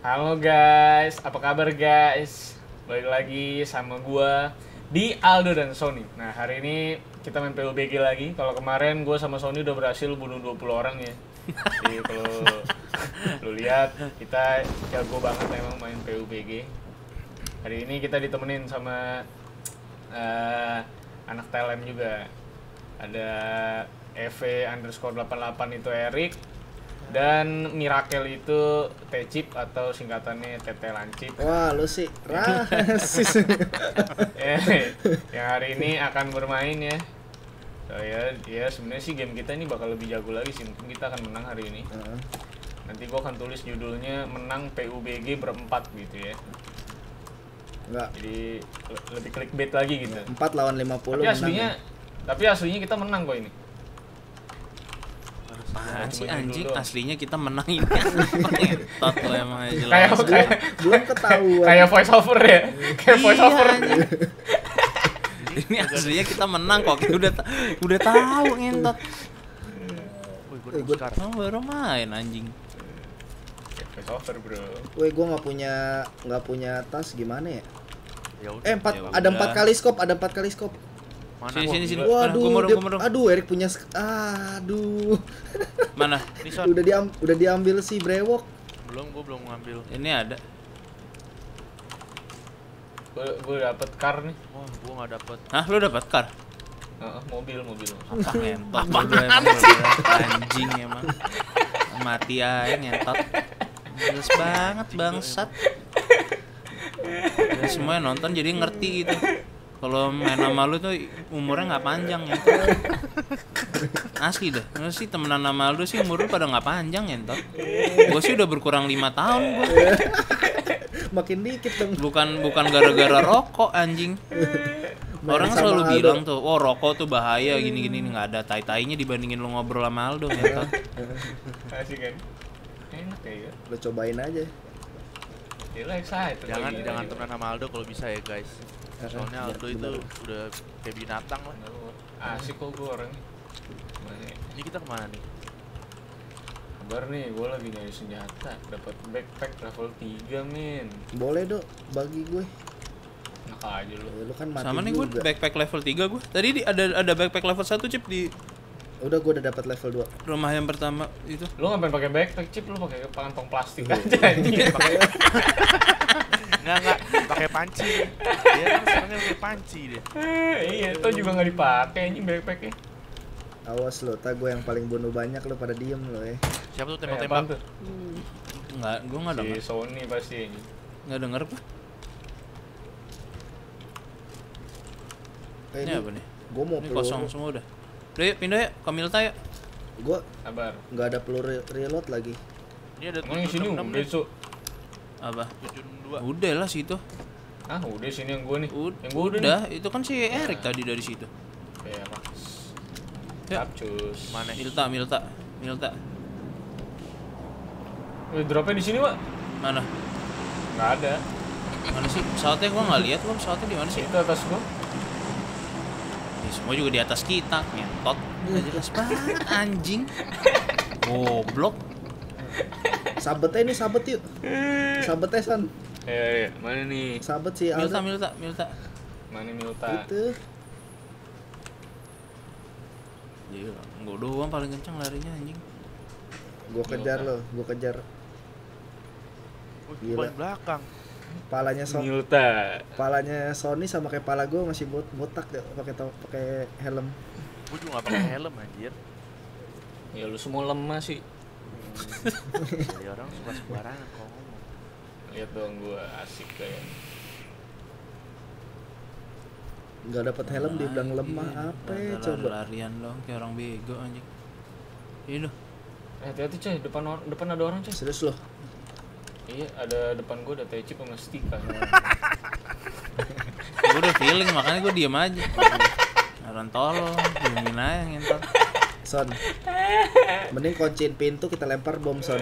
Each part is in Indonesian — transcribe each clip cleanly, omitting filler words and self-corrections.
Halo guys, apa kabar guys? Balik lagi sama gua di Aldo dan Sony. Nah, hari ini kita main PUBG lagi. Kalau kemarin gua sama Sony udah berhasil bunuh 20 orang ya. Jadi kalau lu lihat, kita jago banget emang main PUBG. Hari ini kita ditemenin sama anak Thailand juga. Ada EV_88 itu Erik. Dan Miracle itu T-Chip atau singkatannya Tete Lancip. Wah, lu sih rasis. Yang hari ini akan bermain ya. So, ya sebenarnya sih game kita ini bakal lebih jago lagi sih. Mungkin kita akan menang hari ini. Nanti gua akan tulis judulnya menang PUBG berempat gitu ya. Enggak. Jadi lebih clickbait lagi gitu. 4 lawan 50 Tapi aslinya kita menang kok ini. Apaan sih anjing, aslinya kita menang ini. Tot lo emang aja jelas. Kayak belum ketahuan. Kayak voice over ya. Kayak voice over. Ini aslinya kita menang kok. Kita udah tahu ngentot. Oh, baru main anjing. Voice over, bro. Woi, gua nggak punya tas gimana ya? Ya ada 4 kali scope, Mana? Sini. Waduh, Gua aduh, Erik punya aduh. Mana? Udah diambil si Brewok. Gua belum ngambil. Ini ada. Gue dapet car nih. Wah, gua nggak dapet. Hah, lu dapat car? Mobil. Apa ngentot? Anjing emang. Mati aja ngentot. Jelas banget bangsat. Ya, semua yang nonton jadi ngerti gitu. Kalau main sama lu tuh umurnya nggak panjang ya. Asli dah. Lu sih temenan sama lu sih umur lu pada nggak panjang ya entot. Gua sih udah berkurang 5 tahun gua. Makin dikit dong. Bukan gara-gara rokok anjing. Orang selalu bilang tuh, oh rokok tuh bahaya gini-gini, nggak ada tai-tainya dibandingin lu ngobrol sama Aldo ya. Asik kan? Enak ya. Lo cobain aja. Gila excited. Jangan temenan sama Aldo kalau bisa ya, guys. Soalnya Aldo itu udah kayak binatang lah. Asik kok gue orangnya. Ini kita kemana nih? Kabar nih, gue lagi nyari senjata. Dapat backpack level 3 min. Boleh, Dok, bagi gue. Enak aja lu. Lu kan mati Sama nih gue juga. backpack level 3 gue. Tadi ada backpack level 1 Cip di Udah, gue udah dapat level 2. rumah yang pertama itu. Lu ngapain pakai backpack Chip? Lu pakai kantong plastik aja anjing. Enggak, pakai panci. Dia kan sebenarnya pakai panci dia. Iya, itu juga nggak dipakai anjing backpacknya. Awas lo, gue yang paling bunuh banyak lo pada diem lo ya. Siapa tuh Apaan tembak-tembak? tuh? Enggak, gue enggak Si denger. Sony pasti anjing. Enggak denger apa? Ini apa nih? Gue mau Ini peluru. kosong semua udah. Udah yuk pindah ya ke Milta ya. Gue Sabar. nggak ada peluru reload lagi. Ini ada Emang yang sini 76 udah, Su? Apa? 72. Udah lah situ. Ah, udah sini yang gua nih. Yang gua udah. Udah, itu kan si Erik tadi dari situ. Ya, Pak. Ya. Capcus. Mana? Milta. Dropnya di sini, Pak. Mana? Nggak ada. Mana sih? Pesawatnya gua enggak lihat loh, pesawatnya di mana sih? Itu atas gua. Ya, semua juga di atas kita, ngentot. Udah jelas banget anjing. Goblok. Sabetnya ini sabet yuk. Sabetnya Son. Iya. Mana nih? Sabet sih Aldo. Milta. Mana Milta? Itu. Gila, gua doang paling kencang larinya anjing. Gue kejar lo, gue kejar. Gila. Paling belakang. Palanya Sony sama kayak pala gue masih botak deh, pakai helm. Gua juga nggak pakai helm anjir. Ya lu semua lemah sih. Jadi orang suka sembarangan kalau ngomong. Lihat dong gua asik kayak. Nggak dapat helm dibilang lemah apa ya, coba. Larian dong kayak orang bego anjing. Ini loh. Hati-hati coy, depan ada orang coy. Serius loh. Iya, ada depan gua ada T-Chip sama Stika. Gue udah feeling makanya gue diem aja. Orang tolong, diemin aja ngentot. Son, mending kunciin pintu kita lempar bom Son.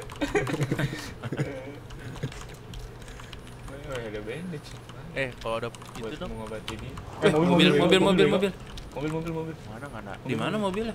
Ada bandage. Kalau ada Buat itu dong. mengobati dia. Mobil. Mobil. Mana nggak ada? Di mana mobilnya?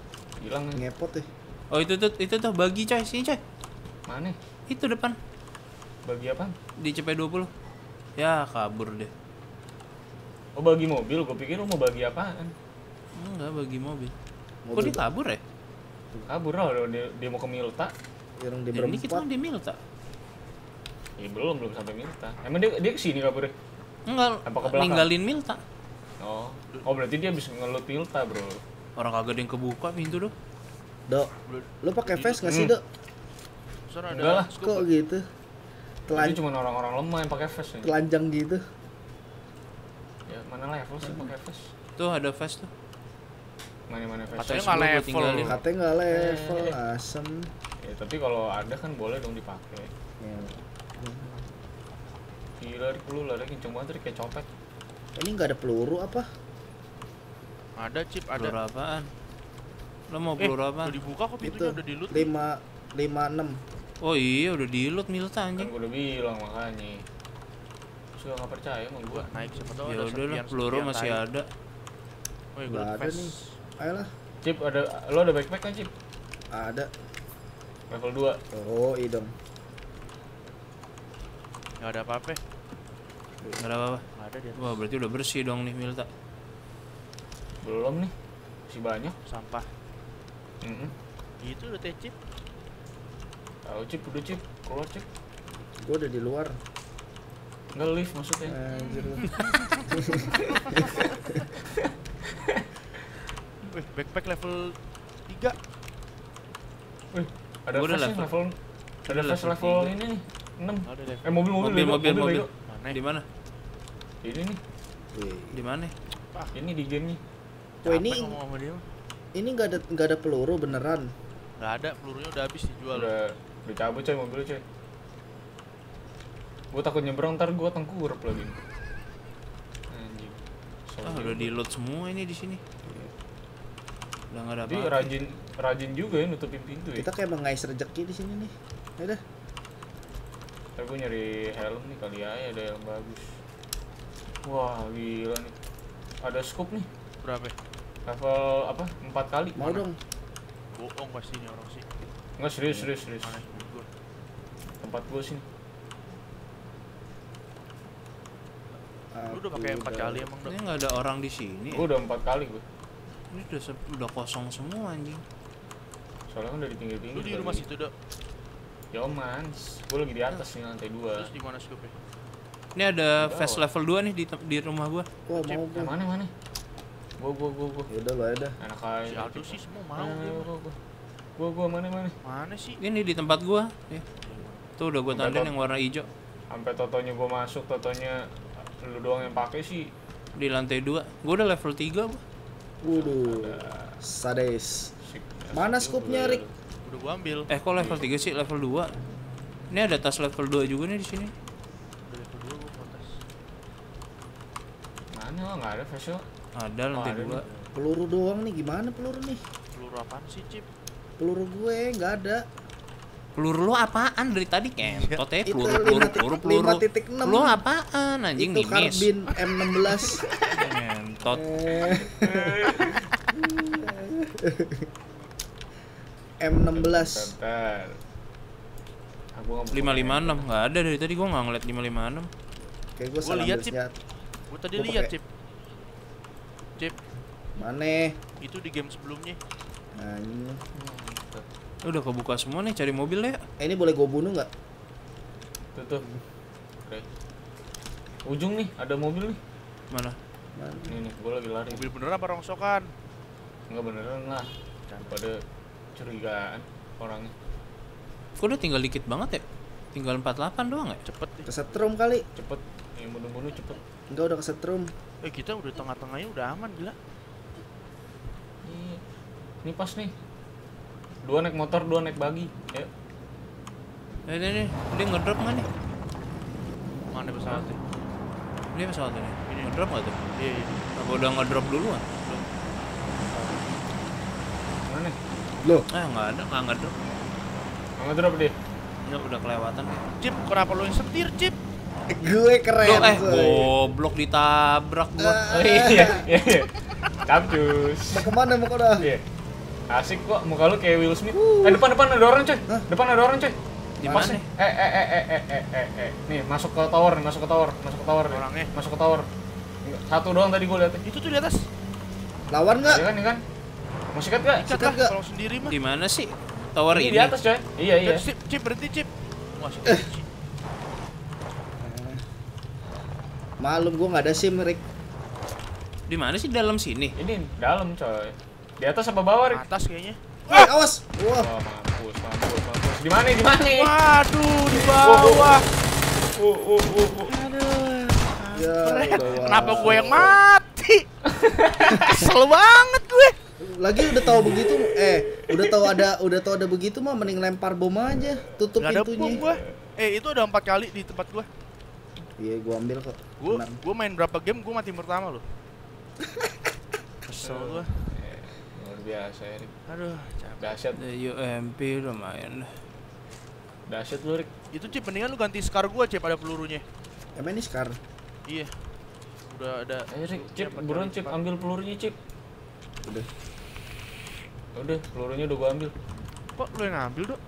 Hilang nih. Ngepot ya. Oh itu tuh bagi coy, sini coy. Mana? Itu depan. Bagi apa? Di CP20. Ya kabur deh. Oh bagi mobil, gue pikir lu mau bagi apaan? Enggak, bagi mobil. Kok Mobil dia kabur ya? Kabur lah, dia mau ke Milta. yang di Jadi ini kita berempat. kan di Milta. Ya belum sampai Milta. Emang dia kesini kaburnya? Enggak, Apa ke belakang? ninggalin Milta. Oh berarti dia habis ngelut Milta bro. Orang kagak ada yang kebuka pintu tuh. Dok, lu pakai vest nggak sih, Dok? Soalnya Enggak lah. ada Kok gitu? Tapi cuma orang-orang lemah yang pakai vest. Ya. Telanjang gitu. Ya mana level sih pakai vest? Tuh ada vest tuh. Mana vest? Katanya Vest nggak gua level. tinggalin. Katanya nggak level, asem. Ya tapi kalau ada kan boleh dong dipakai. Ya. Gila, lu lari kenceng banget Rik, kayak copet. Ini nggak ada peluru apa? Ada chip, Peluru ada. apaan? Lo mau peluru apaan? Udah dibuka kok Itu pintunya udah di loot. 56. Oh iya udah di loot Milta Kan anjing. gue udah bilang makanya. Suka nggak percaya sama Gua gua. naik siapa tahu Ya ada udah lah, serpian peluru masih tai. ada. Oh, ya, gua Nggak loot ada vest. nih. Ayolah, Cip, lo ada backpack kan Cip? ada. Level 2. Oh, idong. Nggak ada apa-apa. Enggak ada apa-apa. Nggak ada dia. Wah, berarti udah bersih dong nih Milta. Belum nih. Masih banyak. Sampah. Gitu udah teh chip. Tahu Cip, udah Cip. Keluar Cip. Gua udah di luar. Enggak lift maksudnya. Anjir lu. Wih, backpack level 3. Wih, ada Gua udah vest nih, level. level. Ada Udah vest level level 3. ini nih. 6. Ada level. Mobil. Mobil. bego. Mana? Di mana? Ini nih. Wih. Di mana? Ini di game nih. Wah, Capek ini ngomong sama dia. ini nggak ada peluru beneran. Nggak ada, pelurunya udah habis dijual. Udah cabut coy mobilnya coy. Gue takut nyebrang ntar gue tengkurap lagi. Anjing. Ah, udah di loot semua ini di sini. Udah enggak ada Jadi apa-apa. rajin juga ya nutupin pintu ya. Kita kayak mengais rezeki di sini nih. Ya udah. Ntar gue nyari helm nih kali ya ada yang bagus. Wah gila nih. Ada scoop nih. Berapa? Level apa? 4 kali. Mau Mana? dong. Bohong pasti ini orang sih. Enggak serius. Mana? Gua. Tempat gue sini. Lu udah pakai 4 kali emang Ini udah. enggak ada orang di sini. Gue udah 4 kali gue. Ini udah kosong semua anjing. Soalnya kan udah di pinggir-pinggir. Lu di rumah situ, Dok. Ya mans. Gue lagi di atas nih lantai 2. Terus di mana scoop-nya? Ini ada Di fast bawah. level 2 nih di rumah gua. Wah, mau Yang gua. mana? Gue. Ya udah lah ya dah. Enak aja. Si Aldo sih semua mau dia. Gue mana? Mana sih? Ini di tempat gua. Nih. Tuh udah gua Sampai tandain top. yang warna hijau Sampai totonya gue masuk, totonya lu doang yang pakai sih. di lantai 2. Gua udah level 3 gua. Waduh. Sadis. Sip. Mana scoopnya, Rik? Udah gua ambil. Kok level 3 sih? Level 2. Ini ada tas level 2 juga nih di sini. Udah level 2 gua kontes. Mana lo nggak ada facial? Ada lantai ada 2. nih. Peluru doang nih, gimana peluru nih? Peluru apaan sih, Cip? Peluru gue nggak ada. Peluru lu apaan dari tadi kentot ya? Itu Peluru. 5.6. Lu apaan anjing Itu nimis? karbin M16. Kentot. M16. Bentar. Aku nggak 556 enggak ada dari tadi gua enggak ngeliat 556. Kayak gue Gua salah lihat, ambil Cip. senjata. Gua tadi Gua lihat, pakai- Cip. Cip, Mana? itu di game sebelumnya. Nah, ini. Udah kebuka semua nih, cari mobil ya. Ini boleh gue bunuh nggak? Tuh. Oke. Ujung nih, ada mobil nih. Mana? Mana? Nih, gue lagi lari. Mobil beneran apa rongsokan? Enggak beneran lah. Daripada curigaan orangnya. Kok udah tinggal dikit banget ya? Tinggal 48 doang ya? Cepet deh. Kesetrum kali. Cepet. Yang bunuh-bunuh cepet. Enggak, udah kesetrum. Kita udah tengah-tengahnya udah aman gila. Ini pas nih. 2 naik motor, 2 naik bagi. Ya. Ini dia ngedrop nggak nih? Mana pesawatnya? Dia pesawat ini. Ini. Ngedrop nggak tuh? Iya, iya. Apa udah ngedrop duluan? Mana nih? Loh, Nggak ada, nggak ngedrop. Nggak drop dia. Ini udah kelewatan ya. Cip, kenapa lu yang setir, Cip? gue keren. coy. Goblok ditabrak gua. Oh iya. Capcus. Mau kemana mau kemana? Iya. Asik kok, muka lu kayak Will Smith. Depan ada orang coy. Hah? Depan ada orang coy. Di Pas mana? nih. Nih, masuk ke tower nih. nih. Orangnya. Masuk ke tower. Satu doang tadi gue lihat. Itu tuh di atas. Lawan nggak? Iya kan? Mau sikat gak? Ikat Sikat lah nggak? kalau sendiri mah. Di mana sih? Tower Ini ini. di atas, coy. Iya. Cip, berhenti Cip. Wah, Cip. Malum gua nggak ada SIM, Rick. Di mana sih dalam sini? Ini dalam, coy. Di atas apa bawah, Rik? Atas kayaknya. Awas. Wah. Wah, mampus. Di mana? Waduh, di bawah. Ya, Kenapa gue yang mati? Kesel banget gue. Lagi udah tahu begitu, udah tahu ada begitu mah mending lempar bom aja, tutup Gak ada bom pintunya. gue. Itu udah 4 kali di tempat gue. Iya, gua ambil kok. Tenang. Gue main berapa game gue mati pertama loh. Kesel gue. Luar biasa, Rik. Aduh, capek. Dahsyat. Ada UMP lumayan dah. Dahsyat lu, Rik. Itu Cip, mendingan lu ganti scar gue Cip, ada pelurunya. Emang ini Scar. Iya. Udah ada. Rik, Cip, buruan Cip, ambil pelurunya, Cip. Udah, pelurunya udah gua ambil. Kok lu yang ngambil, Dok?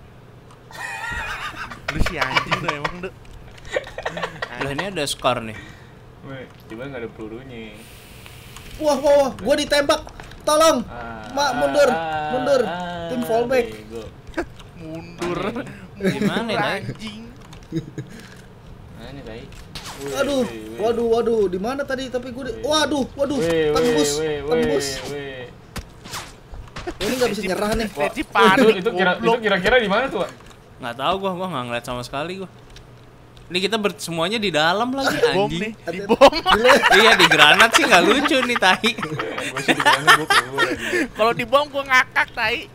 Lu si anjing tuh emang, Dok. Lah ini ada Scar nih. Weh, cuman nggak ada pelurunya. Wah, gua ditembak. Tolong. Mak, mundur. Tim fallback. Bego. Mundur. Gimana, Dai? Anjing. Nah, ini tai. Waduh, di mana tadi? Tapi gua waduh, tembus. Weh. Ini nggak bisa nyerah nih. Cip panik. Itu kira-kira di mana tuh, Pak? Nggak tahu gua nggak ngeliat sama sekali gua. Ini kita semuanya di dalam lagi Bom anjing. nih, di bom. Iya di granat sih nggak lucu nih tai. Gua sih di sana gua keluar. Kalau di bom gua ngakak, tai.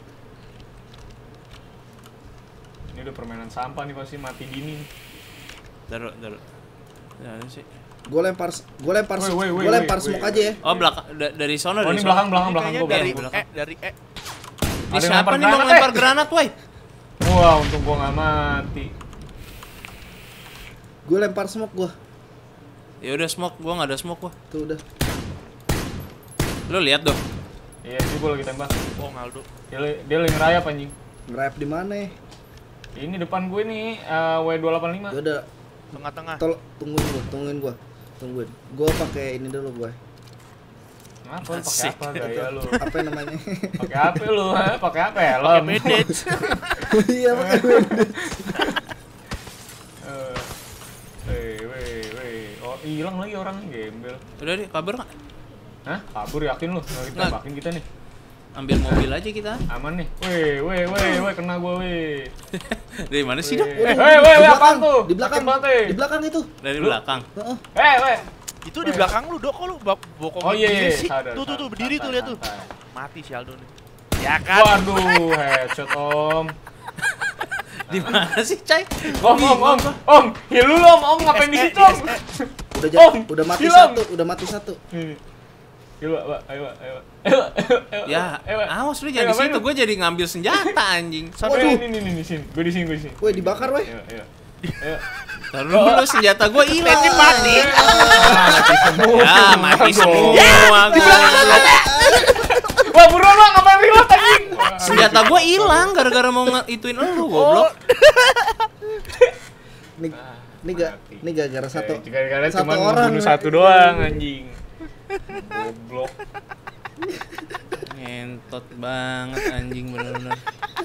Ini udah permainan sampah nih, pasti mati dini. Taruh. Ya sih. Gua lempar smoke weh. aja ya. Oh dari sono Oh, dari ini sono. belakang Kayaknya gua. dari belakang. dari Ini Ada yang siapa lempar nih mau granat, lempar granat, woi? Wah, untung gua nggak mati. Gua lempar smoke gua. Ya udah smoke, gua nggak ada smoke gua. Tuh udah. Lu lihat dong. Iya, ini gua lagi tembak. bom Aldo. Dia lagi ngerayap anjing. Ngerayap di mana ya? Ini depan gue nih, W285. Gua udah Tengah-tengah. tungguin gua. Gua pakai ini dulu gua. Ngapa lu pakai Asik. apa gaya lu? Apa namanya? Pakai apa lu? Ha? Pakai apa ya? Pakai bandage. Iya, pakai. Weh. Oh, hilang lagi orang gembel. Udah deh, kabar nggak? Hah? Kabur yakin lu? Nggak kita Nggak. tembakin kita nih. Ambil mobil aja kita. Aman nih. Weh, kena gua weh. Dari mana sih dong? Weh, apaan tuh? Di belakang. Makin banget, Di belakang itu. Dari belakang. Heeh. Weh. Itu di belakang lu, Dok. Kok lu bokong Oh iya, begini sih? sadar, Tuh, berdiri tuh, santai, lihat tuh. santai. Mati si Aldo nih. Ya kan? Waduh, headshot om. Di mana sih, Cai? Om, heal dulu om, ngapain di situ om? Udah mati hilang. satu. Ayo, ayo. Ya, Pak. awas lu jangan di ngapain situ. lu? Gue jadi ngambil senjata anjing. Waduh, ini sini. Gue di sini. Woi, dibakar woi. Ayo. Taruh dulu senjata gue hilang. Cip mati. Ya, mati semua. Wah, buruan lo ngapain reload anjing? Senjata gue hilang gara-gara mau ituin lu, goblok. Ini gara-gara satu Gara-gara satu cuma orang. bunuh satu doang anjing. Goblok. Ngentot banget anjing bener-bener.